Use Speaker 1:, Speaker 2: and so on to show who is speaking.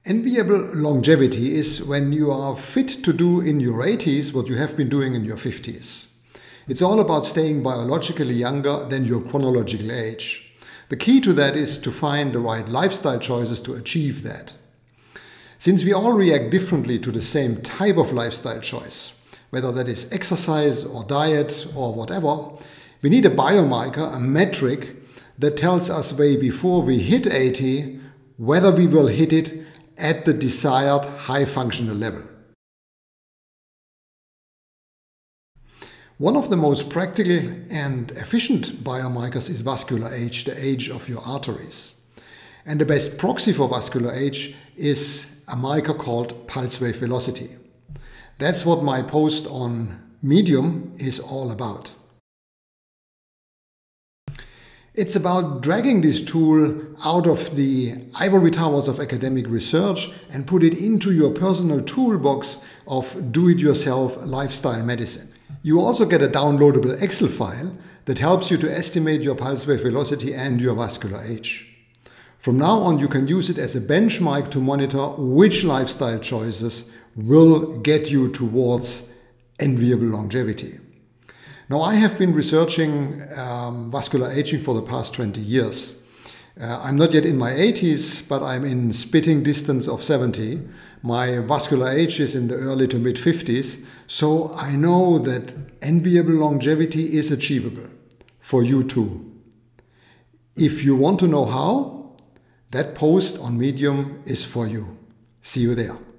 Speaker 1: Enviable longevity is when you are fit to do in your 80s what you have been doing in your 50s. It's all about staying biologically younger than your chronological age. The key to that is to find the right lifestyle choices to achieve that. Since we all react differently to the same type of lifestyle choice, whether that is exercise or diet or whatever, we need a biomarker, a metric that tells us way before we hit 80 whether we will hit it at the desired high functional level. One of the most practical and efficient biomarkers is vascular age, the age of your arteries. And the best proxy for vascular age is a marker called pulse wave velocity. That's what my post on Medium is all about. It's about dragging this tool out of the ivory towers of academic research and put it into your personal toolbox of do-it-yourself lifestyle medicine. You also get a downloadable Excel file that helps you to estimate your pulse wave velocity and your vascular age. From now on, you can use it as a benchmark to monitor which lifestyle choices will get you towards enviable longevity. Now, I have been researching vascular aging for the past 20 years. I'm not yet in my 80s, but I'm in spitting distance of 70. My vascular age is in the early to mid 50s, so I know that enviable longevity is achievable for you too. If you want to know how, that post on Medium is for you. See you there.